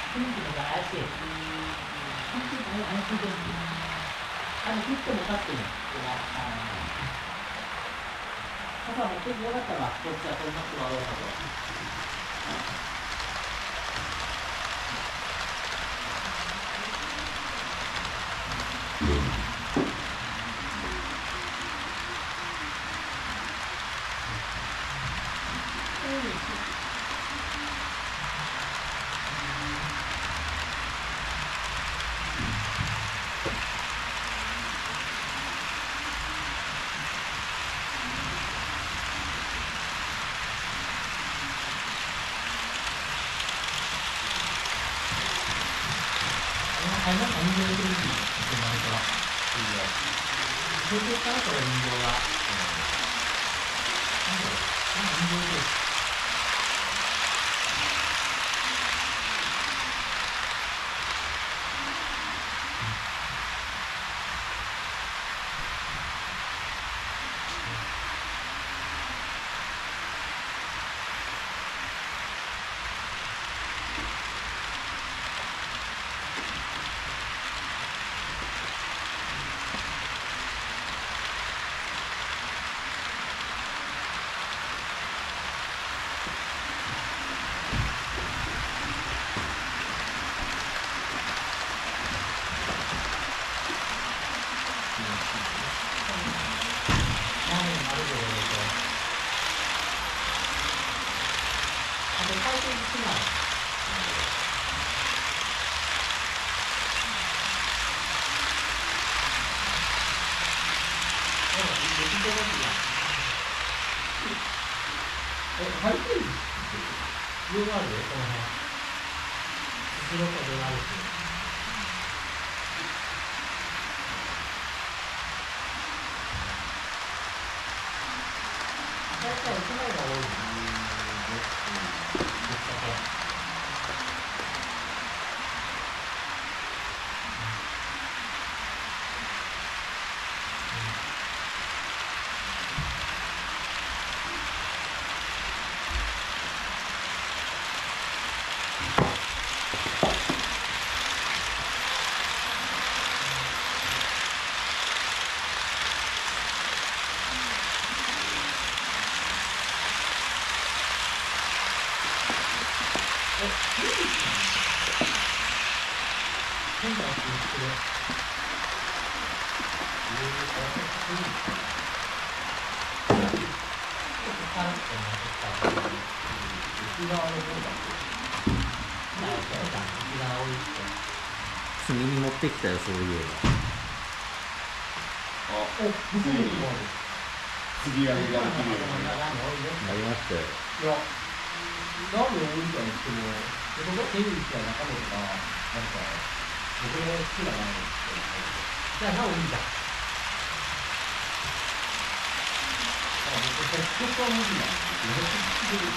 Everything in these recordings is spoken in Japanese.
雰囲気とか怪しい。本当に怪しいです。ヒットも勝ってる。傘持ってきてよかったわ。こっちはこんなことはどうかと。あれなんか人形できるし、ってなると。いいよ。東京からこれ人形が。なんだろう。人形です。 積みに持ってきたよ、そういえば。 次はね、なりましたよ。 いや、なんで置いたんですけど、僕が手口や中身とか、なんか、僕の好きななんですけど、じゃあ、なおいいじゃん。僕、結局は無理なんですよ。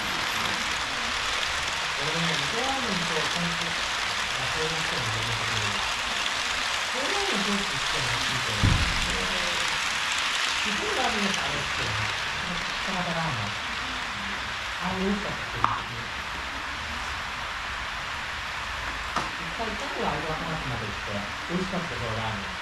俺もね、リラーメンとちゃんと、そういう人も出てくる。そういうのをどうしても欲しいけど、すごいラーメンやったらあれですけどね、たまたまラーメン。ああ、美味しかったですね。一回、ちょっと味がかなくなってきて、美味しかったですよ、ラーメン。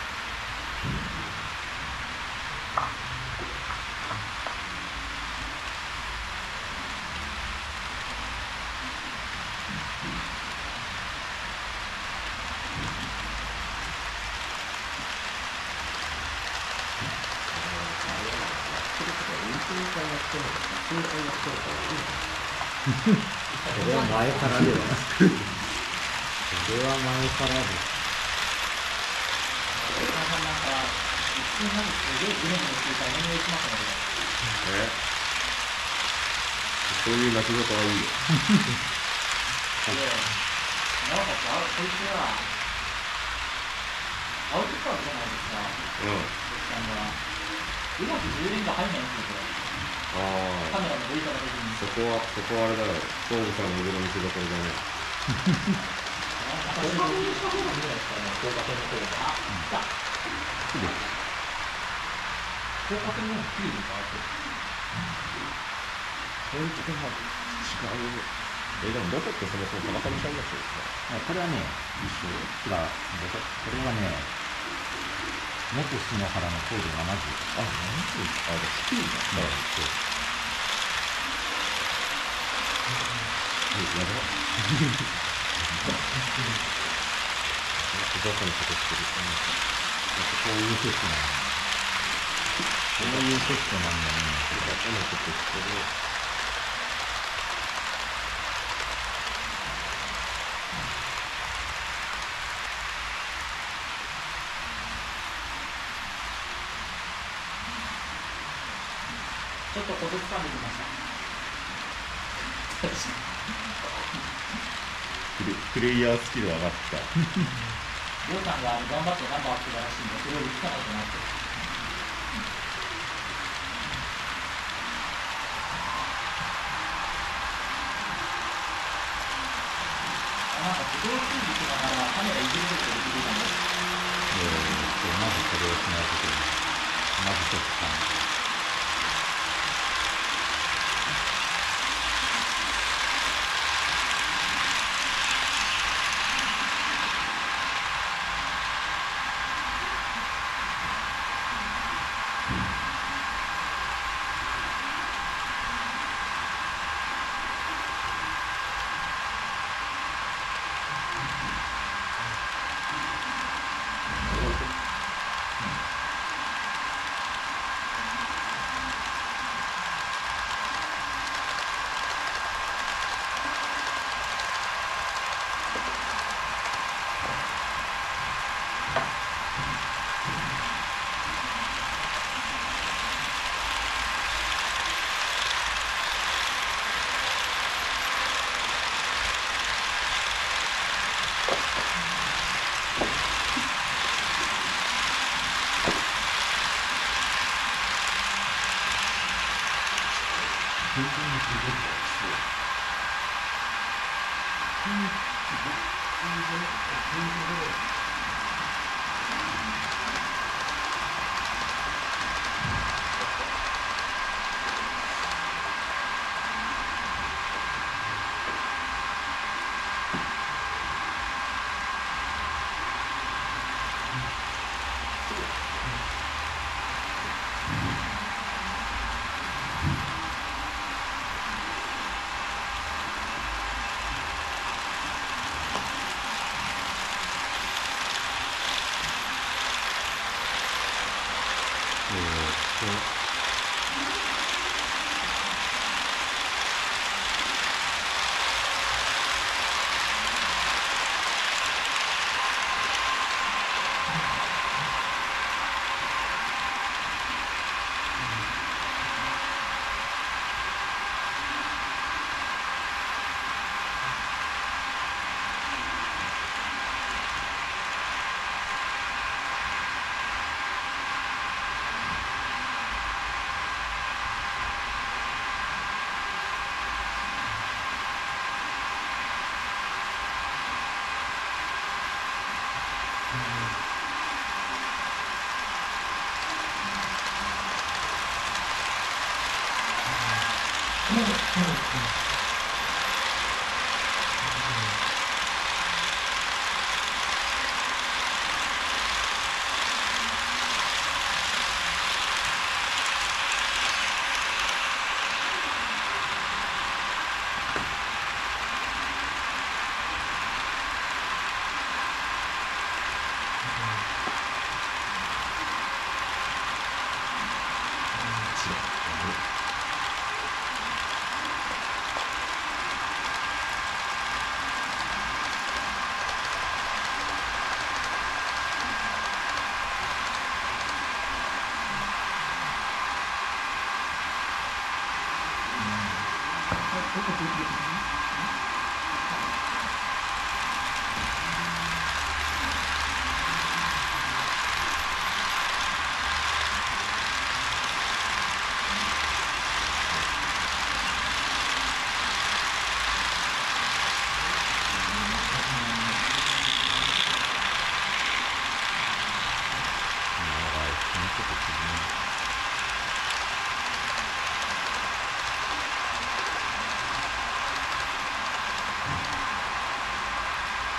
それは前からではなく、それは前からです。 そういう泣き言はいいよ。 なおかつ、こいつは、アウトカードじゃないですか。うまく充電が入んないんですよ、これ。カメラの置いた時に。 そこはあれだよ。東武さんの腕の見せ所だね。 高額にした方がいいんじゃないですかね、高額の方が。あ、来た。高額の方が綺麗に変わってる。 こういうことは違う。 でもどこってそもそも川上さんだそうですか？ これはね、 一緒。 違う、これはね、元篠原の高度70。 あ、70。あ、低いんだ。 そう。 やば。おばあさんのことしてる。 こういうテストなんだ。こういうテストなんだね。 おばあさんのことしてる。 ちょっとコツ掴んできました。 プレイヤースキル上がった。 りょうさんが頑張ってナンバーアップだらしいんで、それを言ったかとなって。なんか自動追尾しながらカメラいじることができるかも。 まずそれをしないといけない。まずちょっと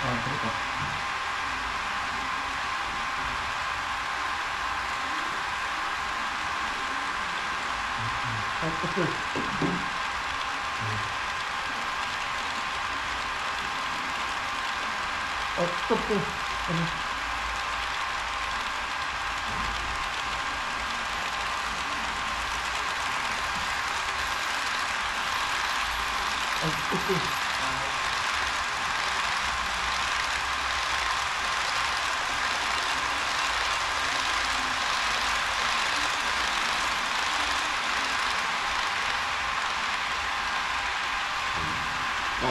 これか。あ、こっち。あ、ストップ。あ、ストップ。 あ、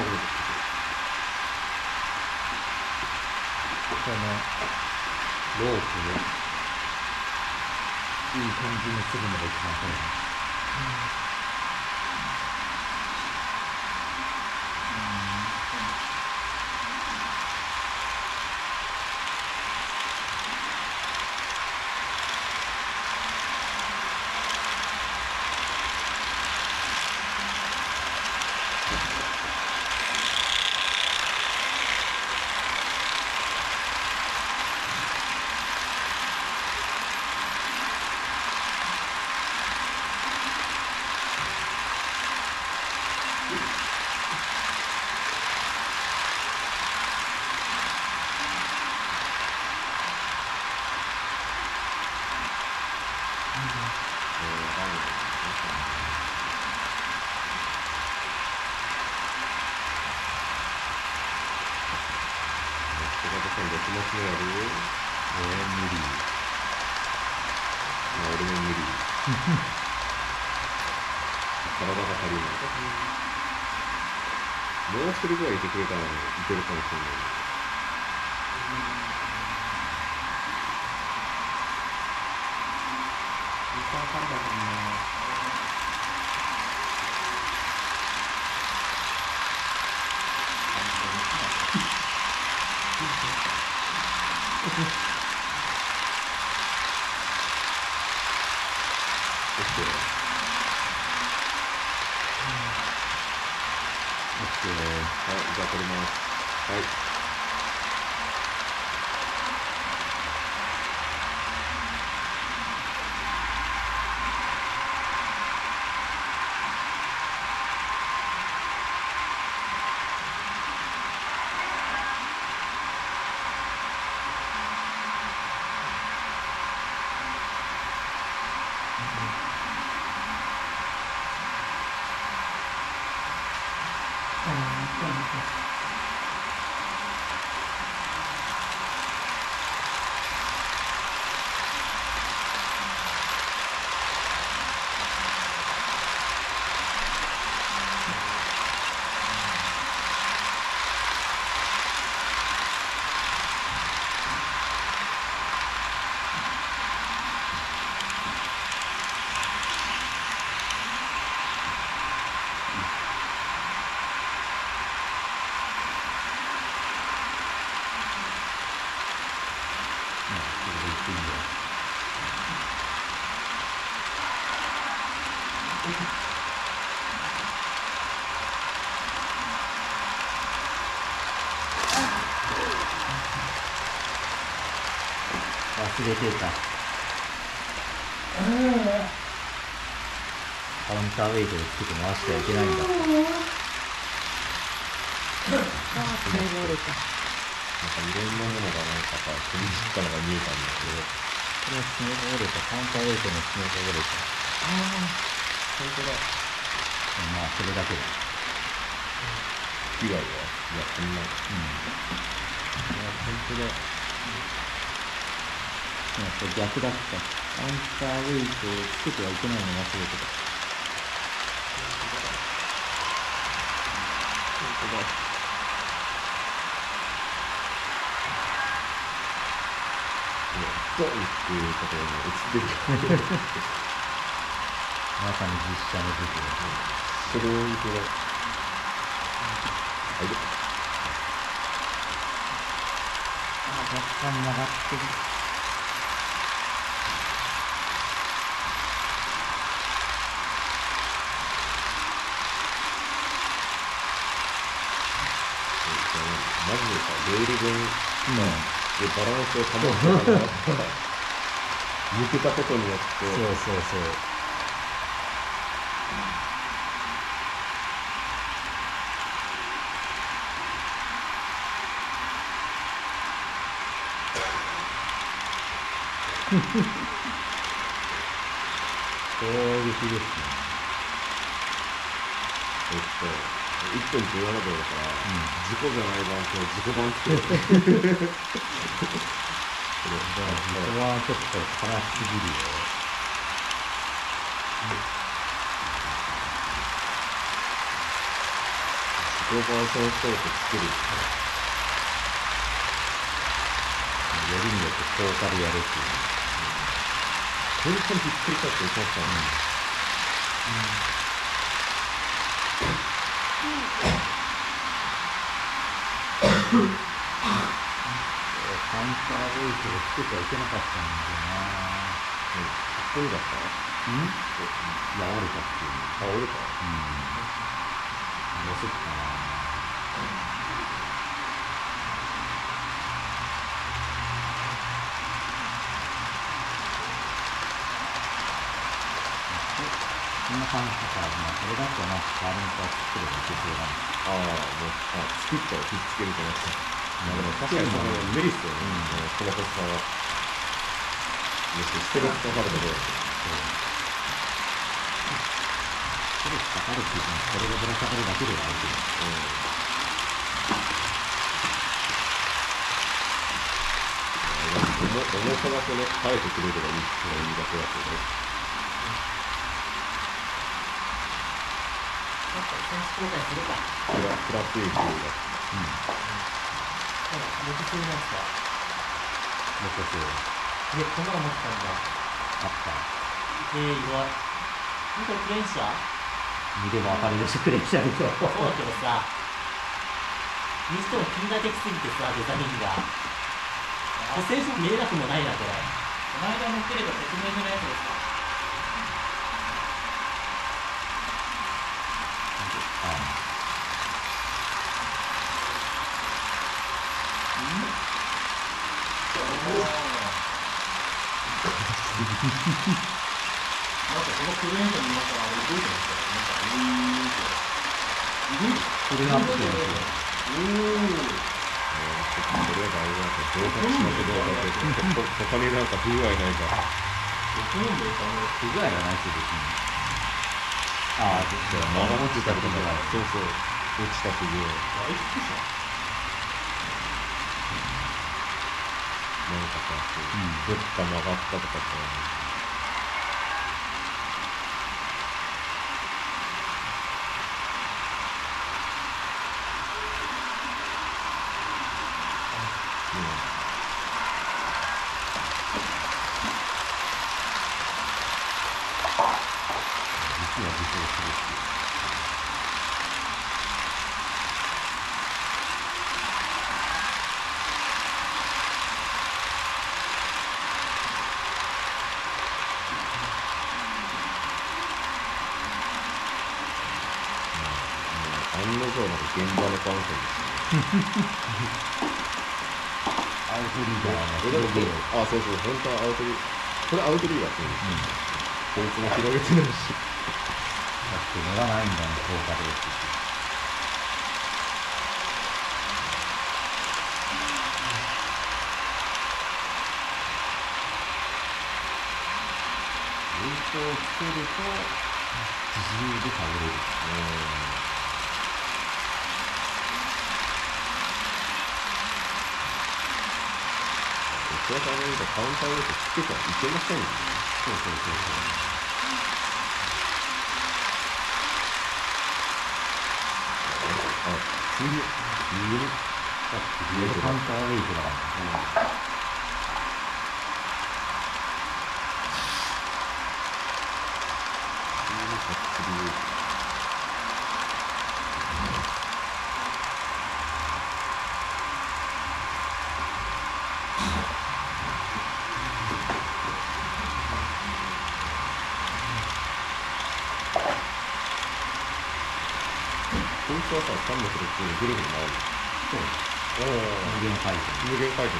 このロープをいい感じにするのが一番早い。 小型さんどっちもつながる？ 無理。 まあ、俺も無理。体が足りない。もう一人ぐらいいてくれたらいけるかもしれない。 3だもんな。 はい、じゃあ撮ります。はい。 忘れてた。カウンターウェイトでつけて回してはいけないんだ。 爪が折れた。 なんかいろんなものがなんかさ、飛び散ったのが見えたんだけど、 これは爪が折れた。カウンターウェイトの爪が折れた。 本当だ。 まあ、それだけだ。 被害は、いや、そんな、 いや、本当だ。これ逆だった。カウンターウェイトをつけてはいけないの忘れてた。 本当だ。 ドンっていうことが映ってる。 まさに実写の時それを見て、 若干曲がってる。 ね。 マジでさ、レール分でバランスを保ってたら、抜けたことによって、 そうそうそう。衝撃ですね。 1分17秒だから、事故じゃない版と自己版って。 これはちょっと辛すぎるよ。 自己版その人と作る。 よりによって効果でやるっていう。 本当にびっくりしたって言ってましたね。 カウンターベイスをつけちゃいけなかったんだよな。 かっこよかった。 いや、折れたっていう。 あ、折れた。 どうすっかな。こんな感じだから、これだとなんかカーリングから作ればいけそうなんです。 もう、作ったらひっつけるじゃなくて。でも確かに無理っすよね。この細さは。ストレスかかるので。 ストレスかかるっていうのは、これがぶら下がるだけではあるけど。 重さがこの耐えてくれればいいっていうだけだけど。 選手交代するか。 プラス1が。 僕そういうやつか。 残そう。 こんなの持ってたんだ。 あった。 意外。これクレンシャー？ 見ればわかるでしょ、クレンシャーでしょ。 そうだけどさ、にしても近代的すぎてさ、デザインが。選手見えなくもないな、これ。この間乗ってれば説明のやつですか。このクレーンと見ましたら、動いてますからね。 それなってるんですよ。 これは大事だと、合格しなきゃどうかって、他になんか不具合ないか。 不具合がないし、別に。ああ、ちょっと、 長持ちたりとか、そうそう、落ちた不具合。なんかさ、どっか曲がったとかさ、案の定なんか現場の感想ですね。 アウトリーダーのそうそう、本当はアウトリー、これアウトリーダーって言うんですよ。こいつも広げてないし。 だって乗らないんだね、効果で。ウェイトをつけると、自由で倒れる。 それから何かカウンターウェイトつけたらいけませんよね。 そうそうそうそう。 次にカウンターウェイトだから。 本当はさ、300でぐるぐる回る。 そうそう。 おお。 無限回転。 無限回転か。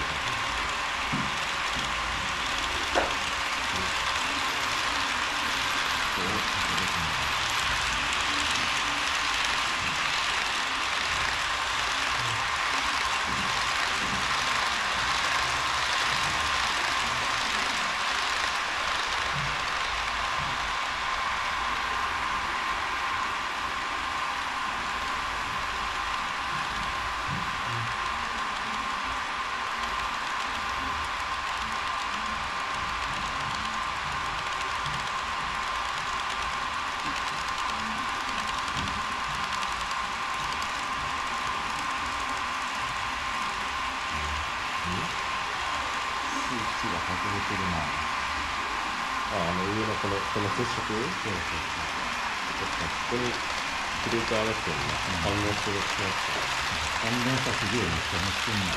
スイッチが外れてるな。 上のこの接触。そうそうそう。確かにここにブレーカー出してるの反応してるってや関連さすげえめっちゃ乗ってんな。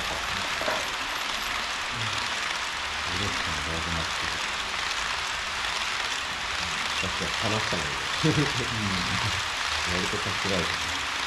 ブレーキもだいぶなってる。 つ。確かに離したのに。割とカスライト。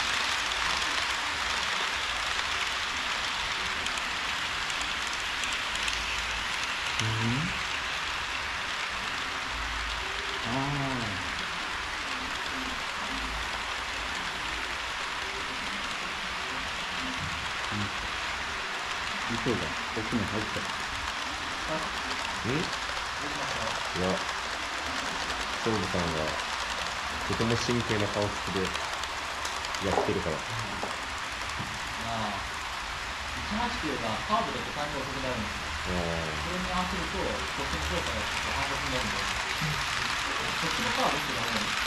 糸が奥に入った。 いや、勝負さんがとても真剣な顔つきでやってるから。 まあ、189がカーブで5回目遅くなるんですよ。それに合わせると、こっちの操作が反則になるんで、こっちのカーブってダメなんです。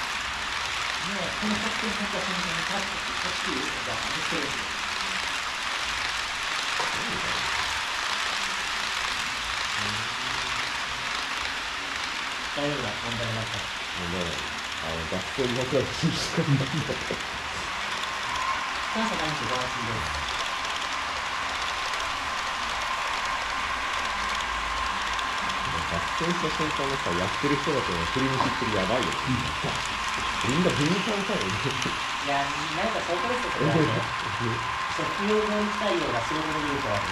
もう、この作戦に本当はその辺にこっちが外してるんですよ。大丈夫だ、問題なかった。 学生になったら気にしなかった。 チャンスがないとバランスに出る。 学生した瞬間のさ、やってる人だと振り向きってやばいよ。みんな振り向かんかよ。 いや、なんかそうこですよ、これはね。職業分自体をが仕事で言うと。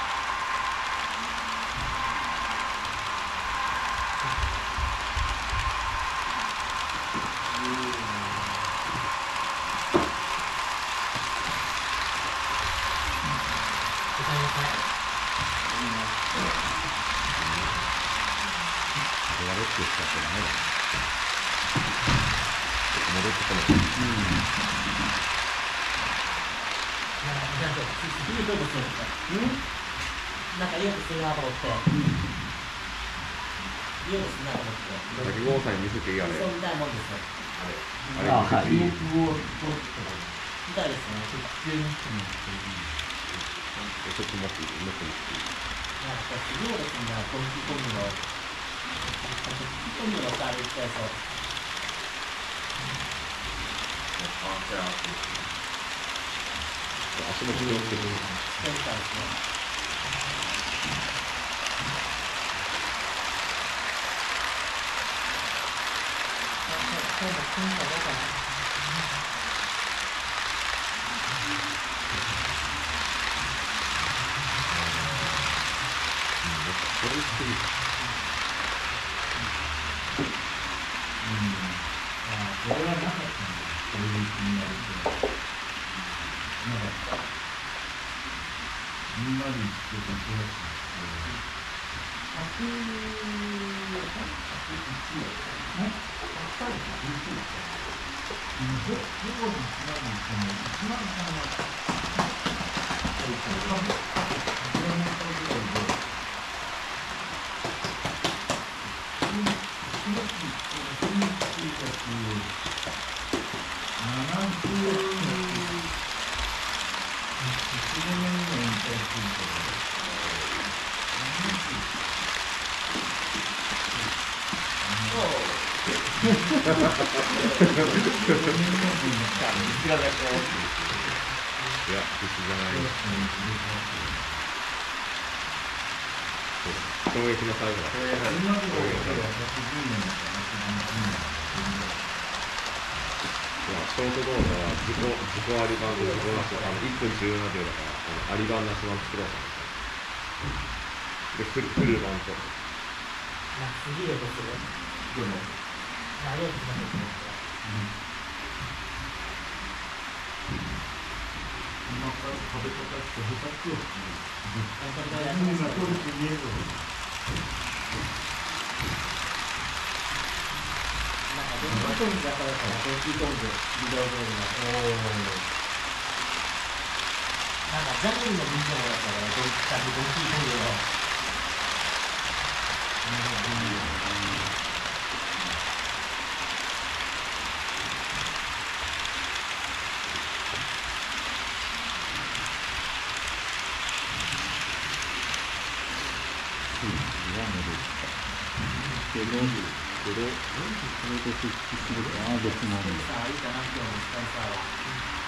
やるって言ったってダメだ。戻ってこない。 いいことするんですよ。なんかいいことするなと思って。いいことするなと思って。 滝郷さんに見せていいあれ。 そうみたいなもんですよ。 あれ見せていい。 みたいですね。 ちょっと待っていい。もっと待っていい。 なんかすごいですね、コンビの。コンビのさ、あれ言っちゃいそう。 足の気をつけて。 センターですね。 これしてる。 これはなかったんだ。こういう気になると。なかった。みんなで言ってた気がする。 いや、必死じゃない。攻撃の最後だ。 ショート動画は自己あり版と自己なし、1分17秒だから、あり版なし版作ろうかな。で、フル版と。 まあ、次でこする。 でも、 まあ、よくしましょう。 今から食べ方して下手くそ。 それがやってみんますよな取り組みえるの。 なんか、電話トングだからさ、電気トング、ビデオトングなんか、ジャニーのビデオだったら、電気トングの。 で、これと設置するかな、別のもの。 さあ、いいかな、今日のスパイサーは。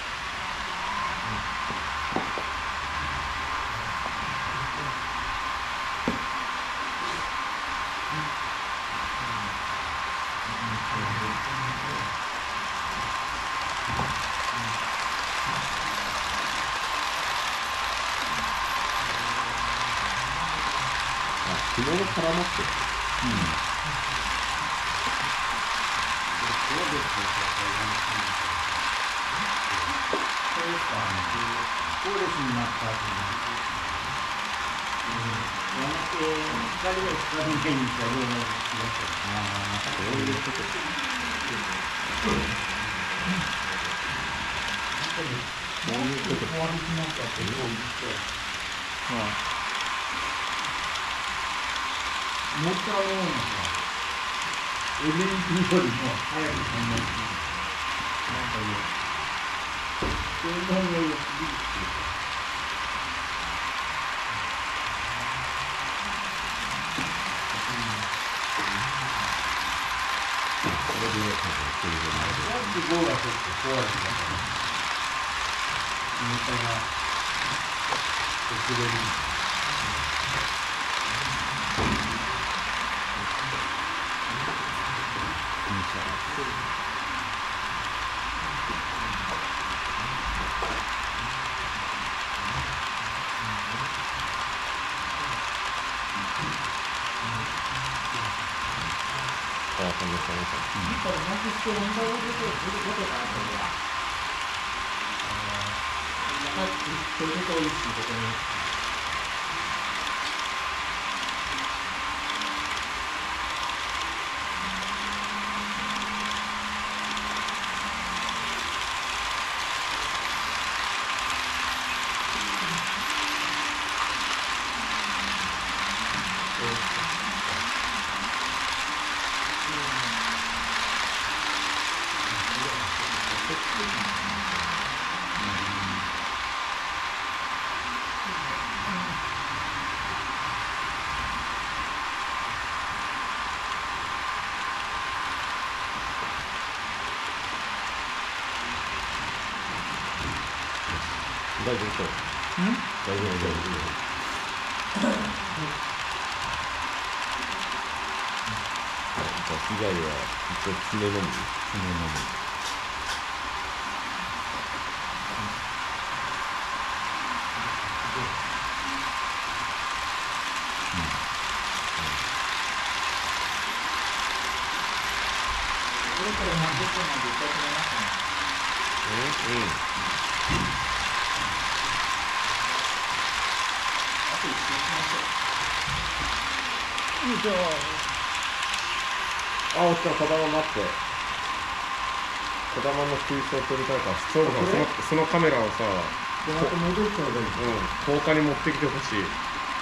あ、紐が絡まってる。 そうですか。コーレスになった後に。やめて、光が光の目にしたような気がする。 そういうこと。 そういうこと。 終わりになったっていうのを言って、 もっとさ、エビンクよりも早く考えてなんかね、そういうのを5がちょっと壊れてたからネタが遅れるあ、こんにちは。 これなくして問題を出てたら、それは。また、それで遠いし、ここに。 大丈夫そう。大丈夫、大丈夫。じゃあ、被害は一応爪のみ。 これから何十分までいただきますね。あと一周しましょう。 じゃあ、おっちゃん、こだま待って。こだまの空想撮りたいから、そうだ、そのカメラをさ、 また戻っちゃうがいい。 10日に持ってきてほしい。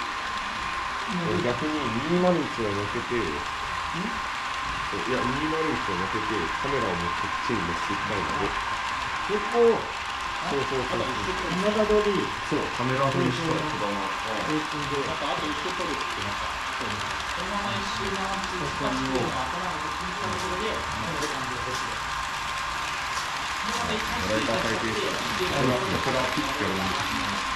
逆に201を乗せて、いや、201を乗せて、カメラを持ってチンでしていきたいんだよ。 結構、 そうそうそう。 今田通り、 そう、カメラ風にしたい、こだま。 平均で、 あと一周取るってなった。そのまま一周回って、スパチを頭を進んだところで、この感じで落ちる。 ライター回転したら、これはピッてやるんです。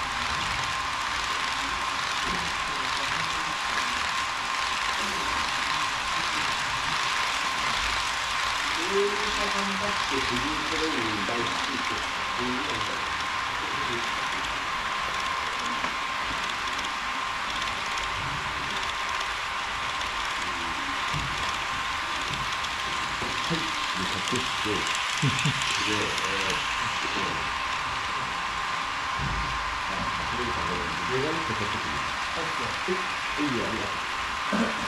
こういう写真って自分それに大好きっていうなんかはい、で隠して、で、それ以下の上がかかってくる。いいよ、ありがとう。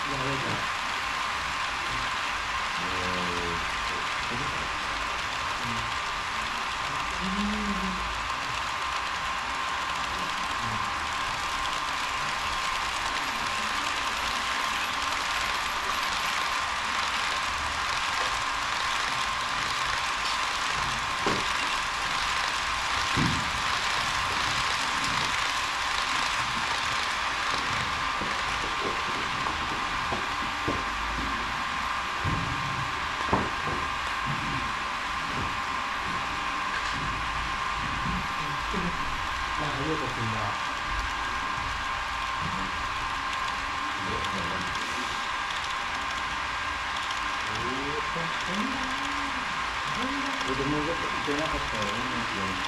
子供が出なかったら同じように。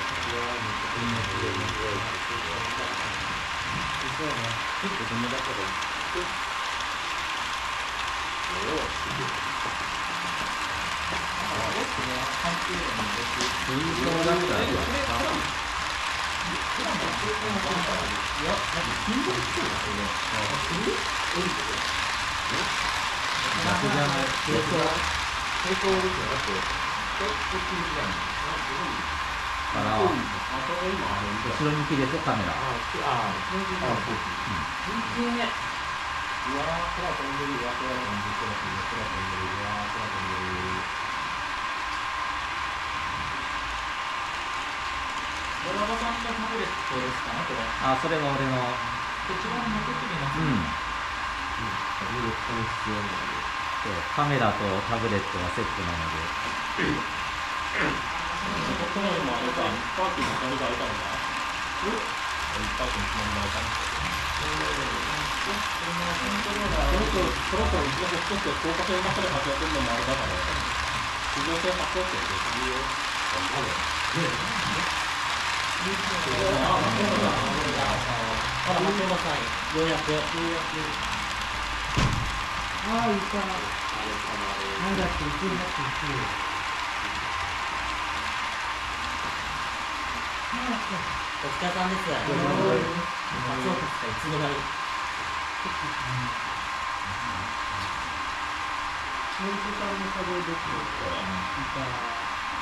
子供だからから後ろ向きですよカメラ。 ドラマさんのタブレットですかね、これ。 あ、それが俺の。 こちらに残ってみますね。 そうカメラとタブレットがセットなので。 この今あれか、パーキングの何があるかな。パーキングの何があるかな。そろそろ一度少し高架線の中で活躍するのもあれだから、地上線発行してるよ。あら、松山さん、ようやく。 ああ、いいか。なんだって、1になって1。 お疲れさんです。松岡さん、いつの間に。 森さんの作業ですよ。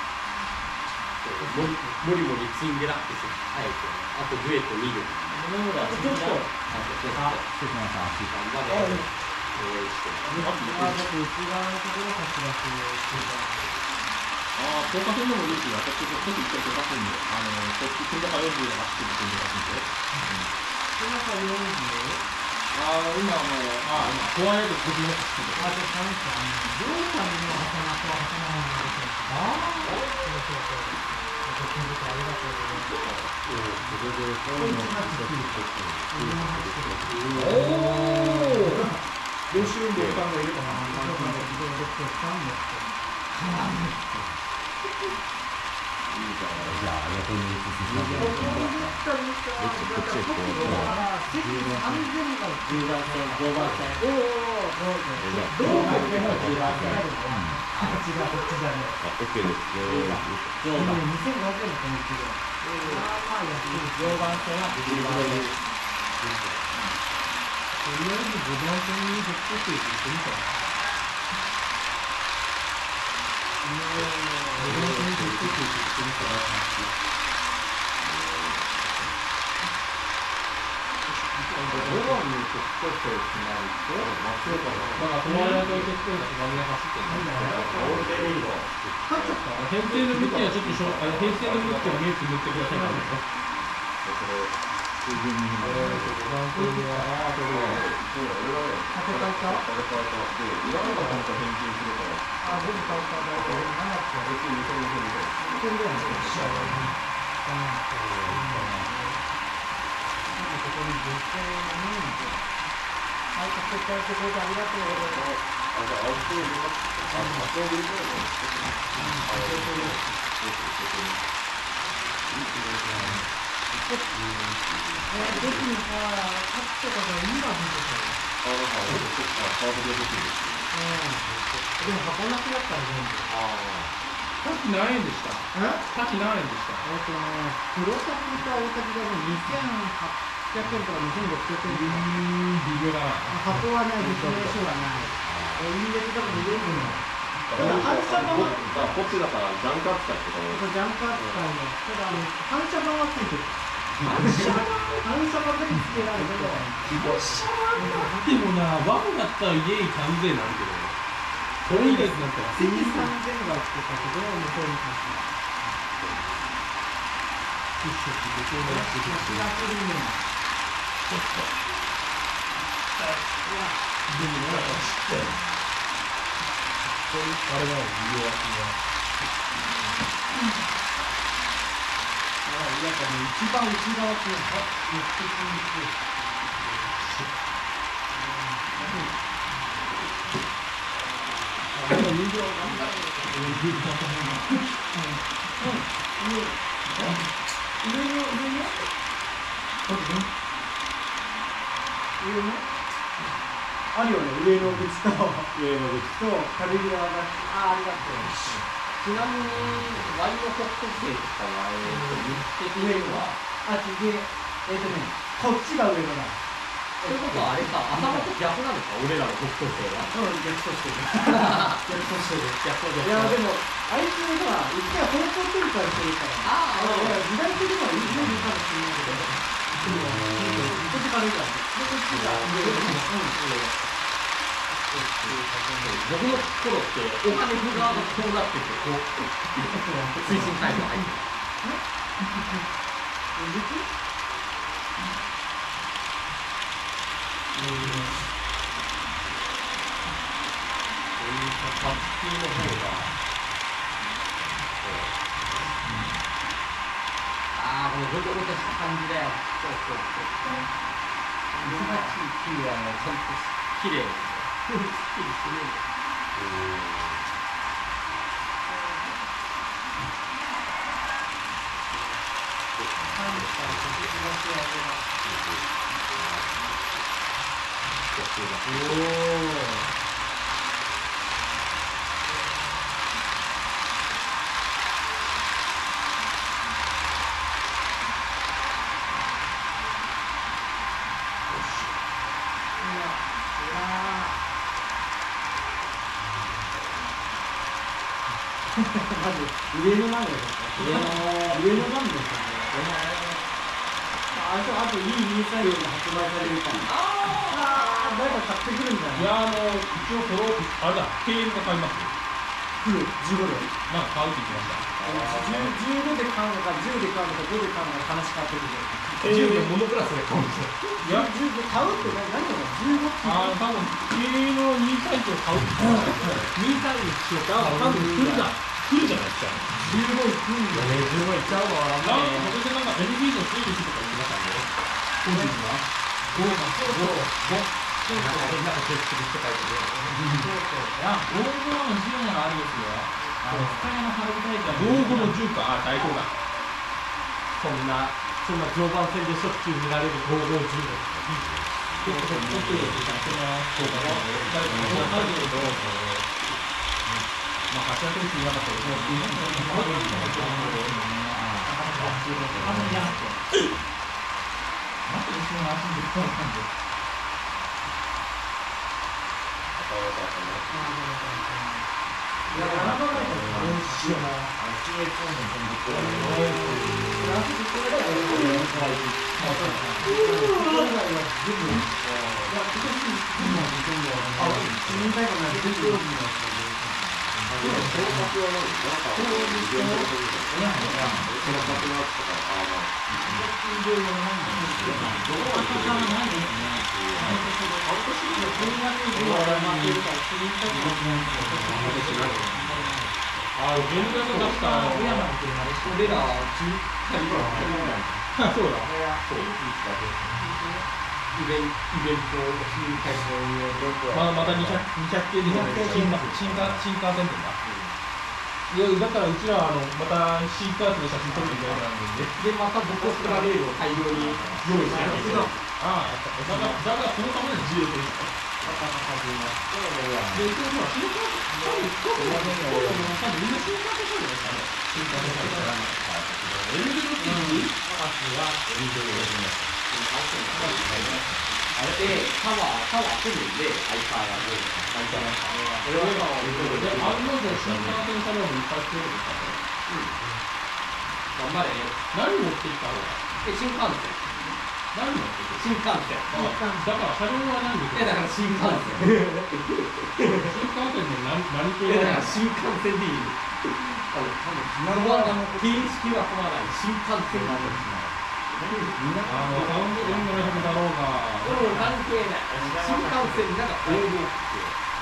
もりもりツインデラックス、はい、あとデュエット2曲。 ちょっと。 失礼しました。 頑張れ。応援して。 僕、内側のところを走らせて高架線でもいいし、私ちょっと一回出ますんで、こっち、金高40で走ってるんで出ますんで。 金高40？ 今、ホワイト50の走ってる。 じゃあ、どういう感じの挟まと挟まないんですか？金高ありがとうございます。 練習運動さんがいるかな。 じゃあ横に移しましょう。 平成の向きはちょっと平成の向きを見えて塗ってください。 ありがとうございます。 駅にさ、タクとかが今出てたよ。でも箱なくなったら全部。 さっき何円でした？ え？ さっき何円でした？ 黒崎と青崎が2800円とか2600円とか。 微妙だな。 箱はない、説明書はない。入れてたから入れるの。反射板はこっちだからジャンカ扱いとかジャンカー使いの。ただ反射板はついてる。反射板だけつけられるけど。 でもな、ワンだったら家に関税になるけど、それ以外になったら 3000がつけたけど、向こうに関して。私が来るね。 あれは利用は一番内側っていうのは、目的にして。あるよね、上の口とカリグラがありがとう。 ちなみに、ワイの北斗星とかは、言ってくれるわ。 こっちが上のだ。 ということはあれか、頭と逆なんですか、俺らの北斗星は。 逆としてる。逆としてる。いや、でも、あいつが、一回方向転換してるから。時代的にはいいかもしれないけど。こっち軽いから。こっちが上僕の頃ってお金振る側がこうなってて、こう推進タイムが入ってる。パッキーの方が、このごちゃごちゃした感じだよ。難しいキーはちゃんと綺麗ですね。すっきりする。 まず上の段ですか。上の段ですかね。あといいミニサイズが発売されるから。誰か買ってくるんじゃない。 一応あれだ、KM が買いますよ。 来る、15で。 なんか買うって言ってました。 15で買うのか、10で買うのか、5で買うのか話変わってくる。 10でモノクラスで買うんですよ。 いや、10で買うって何だろう、15って。 多分 KM の2サイズを買うって言ってました。 2サイズしようか。 多分来るじゃないですか。 15いくんだよ。 15いっちゃうわ。 今年なんか LG の推理とか言ってましたね。個人は 5なんか変なこと言ってる人書いてる。 老後の10ならありですよ。深谷の春大会。老後の10か、最高だ。 そんな常磐戦でしょっちゅう見られる550です。 ちょっと言ってたその効果が誰かの報告をまあ、800日になかったら、もう、 俺ら、 そうだ。 イベントを新会社また200系で新幹線とか。いやだからうちらまた新幹線の写真撮るみたいなんで、 でまたボコスカレールを大量に用意してるんですよ。 ああ、だからそのための自由というか。で、今日は新幹線、みんな新幹線そうじゃないですかね。新幹線エルベルティーあれでタワー来るんで、相変わらず。 俺は案の定新幹線車両もいっぱい来てるんですかね。 頑張れね。 何持ってきたの？ 新幹線。 何持ってきた？ 新幹線。 だから車両は何で？ だから新幹線。 新幹線で何系だから新幹線でいい。形式は困らない。新幹線なんです。 3700だろうが。 関係ない。新幹線なんか応募って。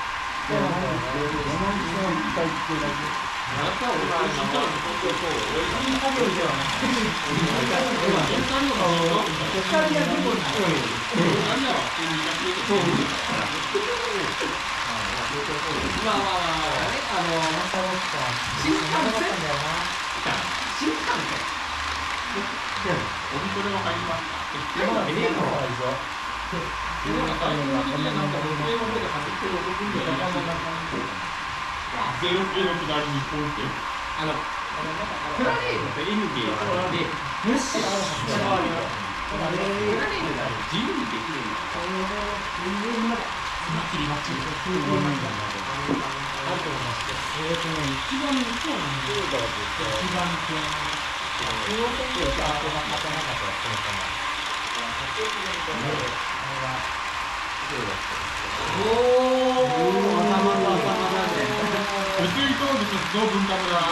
ゼロ系のくだりにポンってプラレールと N ゲーで無視プラレールだと自由にできるんだ切り待ち宇宙飛行物の文化村。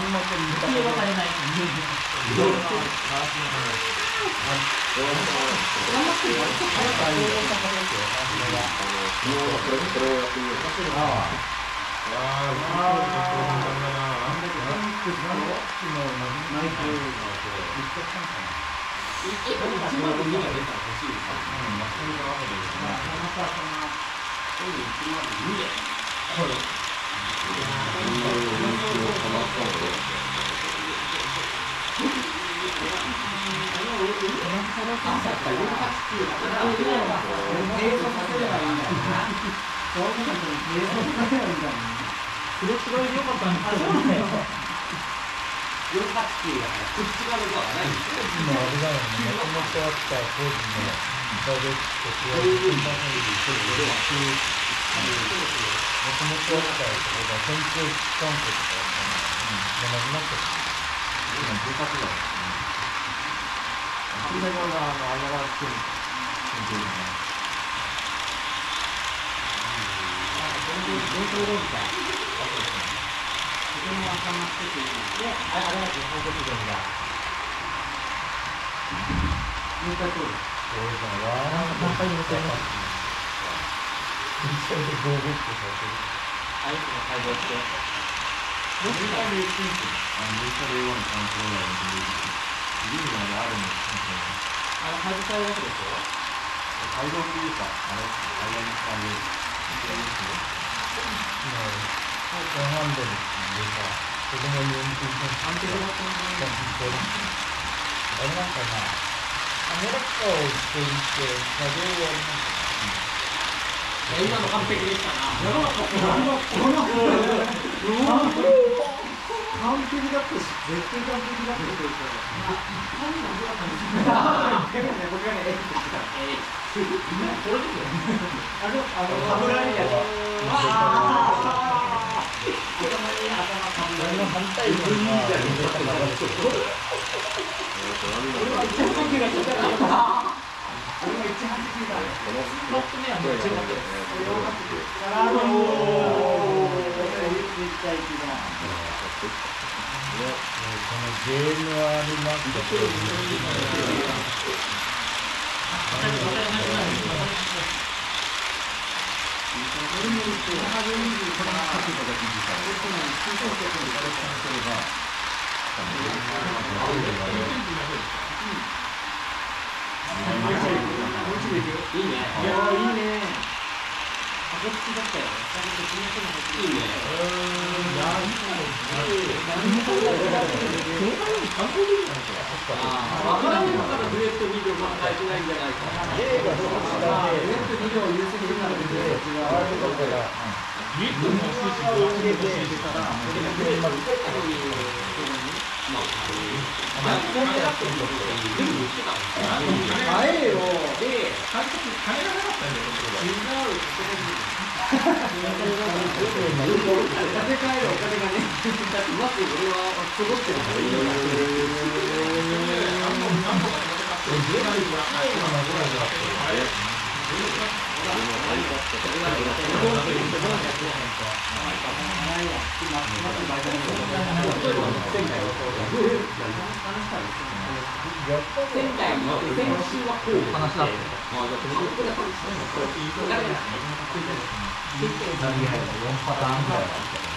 今の完璧でしたな。完璧だったし、絶対完璧だったし。 いいね。いやいいね。こっちだったよ。いいね。わからんのからデュエット2秒考えてないんじゃないか。デュエット2秒優先的なのでデュエットがあることが。 デュエットも欲しいし、ドラムも欲しいし。 あえよ。で、 金がなかったんだよ。 建て替えるお金がね、だってまず俺は揃ってるからいいよ。前回の先週はこう話だって。 4パターンぐらい。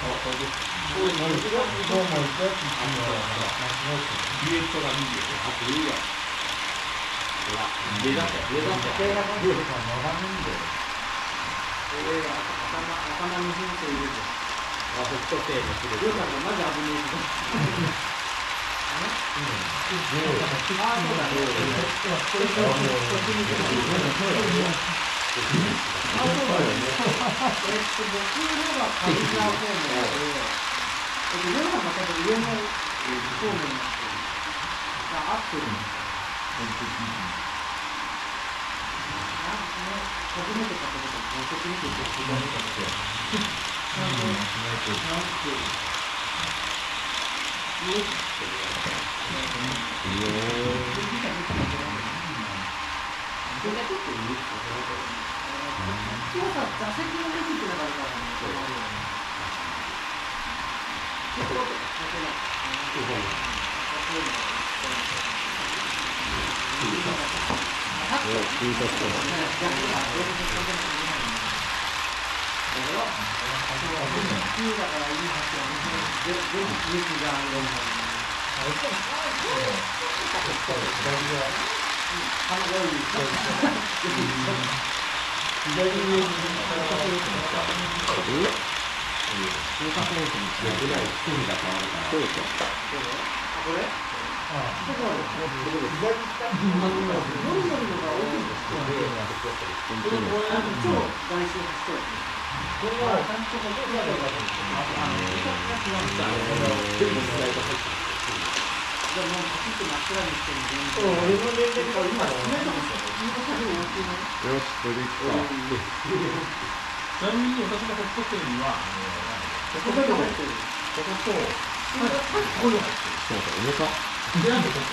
ちなみに私がホットしてるには、ここと、ここと、ここに入ってる。 重さで、なんでここ。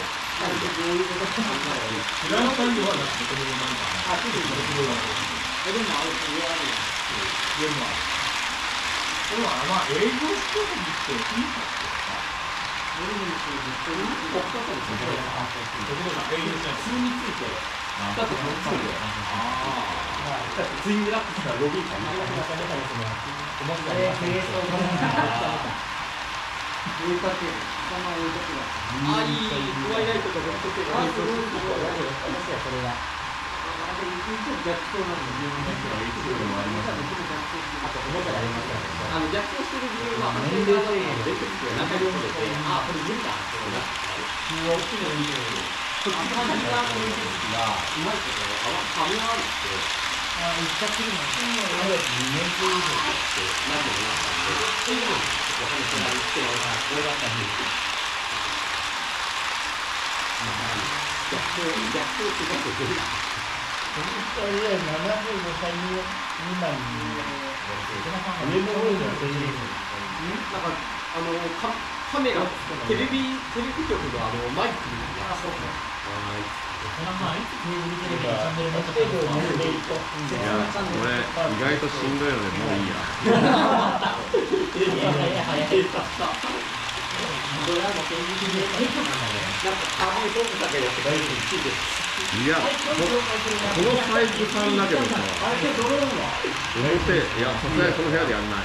フランス産には、なんか、ここになんか、これは、まあ、営業してるっていいかってさ。営業しない。普通について。だってツインラックスからロビーかな。カメラ、テレビ局のマイクに俺意外としんどいのでもういいや。いや、このサイズ感だけどさ、表、いや、さすがにこの部屋でやんない。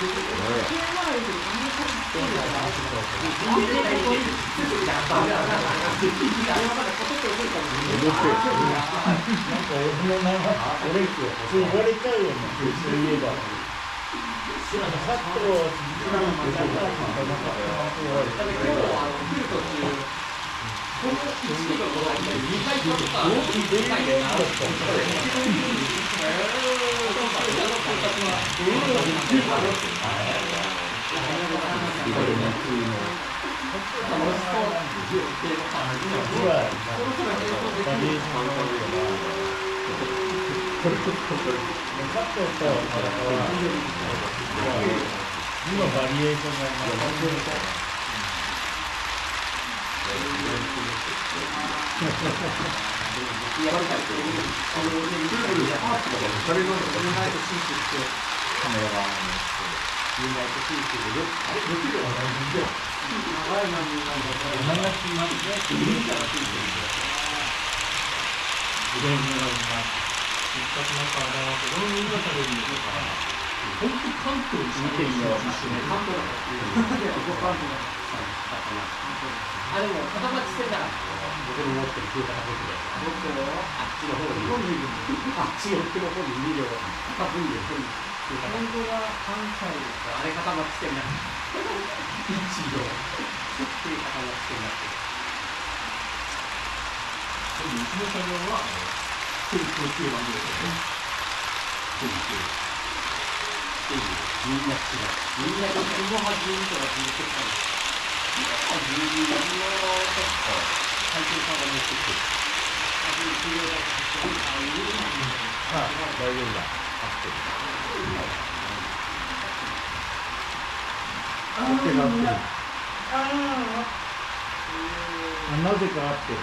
なぜか合ってる。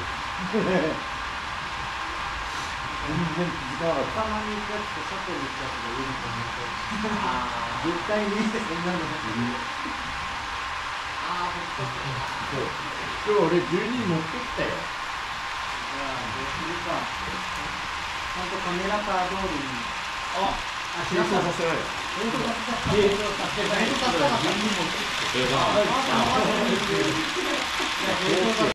全然気づかなかった。たまに行くやつと車庫に行くやつがいると思って。絶対にそんなの。今日俺12持ってきたよ。ちゃんとカメラカー通りに。清掃させろよ。清掃させない。12持ってきた。